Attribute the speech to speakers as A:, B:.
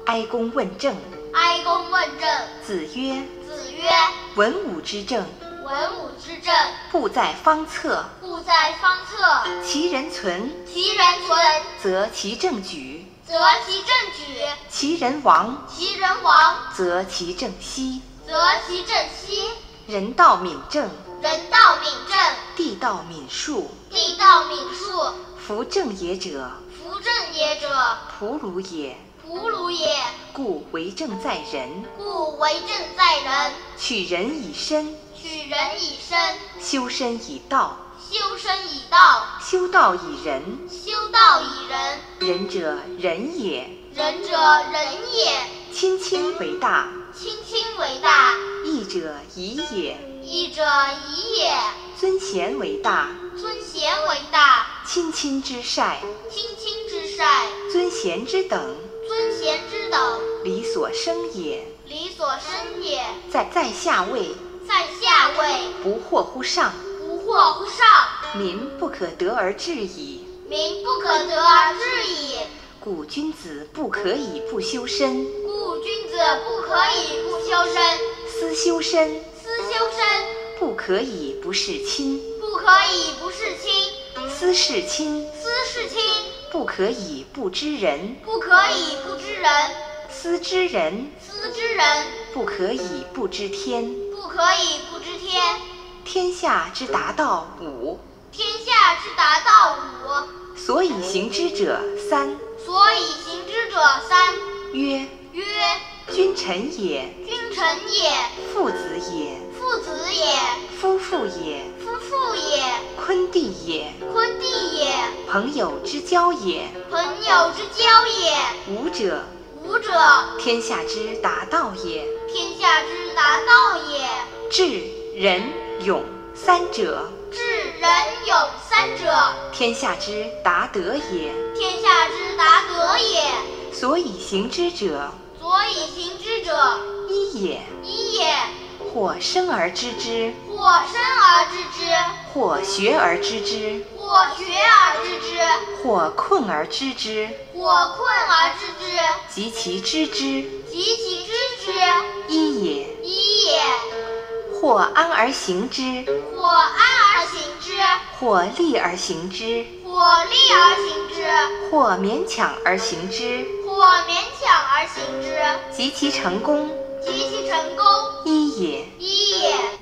A: 哀公问政。
B: 哀公问政。
A: 子曰：
B: 子曰：
A: 文武之政，
B: 文武之政，
A: 不在方策。
B: 不在方策。
A: 其人存，
B: 其人存，
A: 则其政举；
B: 则其政举；
A: 其人亡，
B: 其人亡，
A: 则其政息。
B: 则其政息。
A: 人道敏政，
B: 人道敏政，
A: 地道敏术。
B: 地道敏术。
A: 夫正也者，
B: 夫正也者，
A: 仆鲁也。
B: 仆鲁也。
A: 故为政在人，
B: 故为政在人。
A: 取人以身，
B: 取人以身，
A: 修身以道。
B: 修身以道。
A: 修道以仁，
B: 修道以仁。
A: 仁者仁也。
B: 仁者仁也。
A: 亲亲为大，
B: 亲亲为大。
A: 义者宜也。
B: 义者宜也。
A: 尊贤为大，
B: 尊贤为大。
A: 亲亲之善，
B: 亲亲之善，
A: 尊贤之等，
B: 尊贤之等，
A: 理所生也。
B: 理所生也。
A: 在下位，
B: 在下位，
A: 不惑乎上。
B: 不惑乎上。
A: 民不可得而治矣。
B: 民不可得而治矣。
A: 故君子不可以不修身。
B: 故君子不可以不修身。
A: 思修身，
B: 思修身，
A: 不可以不事亲。
B: 不可以不事亲。
A: 思事亲，
B: 思事亲，
A: 不可以不知人。
B: 不可以不知人。
A: 思知人，
B: 思知人，
A: 不可以不知天。
B: 不可以不知天。
A: 天下之达道五，
B: 天下之达道五，
A: 所以行之者三。
B: 所以行之者三。
A: 曰：
B: 曰：
A: 君臣也，
B: 君臣也，
A: 父子也，
B: 父子也，
A: 夫妇也，
B: 夫妇也，
A: 昆弟也，
B: 昆弟也，
A: 朋友之交也。
B: 朋友之交也。
A: 五者，
B: 五者，
A: 天下之达道也。
B: 天下之达道也。
A: 智、仁、勇三者，
B: 智、仁、勇三者，
A: 天下之达德也。
B: 天下之达德也。
A: 所以行之者
B: 所以行之者
A: 一也。
B: 一也。
A: 或生而知之，
B: 或生而知之，
A: 或学而知之，
B: 或学而知之，
A: 或困而知之。
B: 或困而知之，
A: 及其知之，
B: 及其知之，
A: 一也。
B: 一也。
A: 或安而行之，
B: 或安而行之，
A: 或利而行之，
B: 或利而行之，
A: 或勉强而行之。
B: 或勉强而行之，
A: 及其成功，
B: 及其成功，
A: 一也。
B: 一也。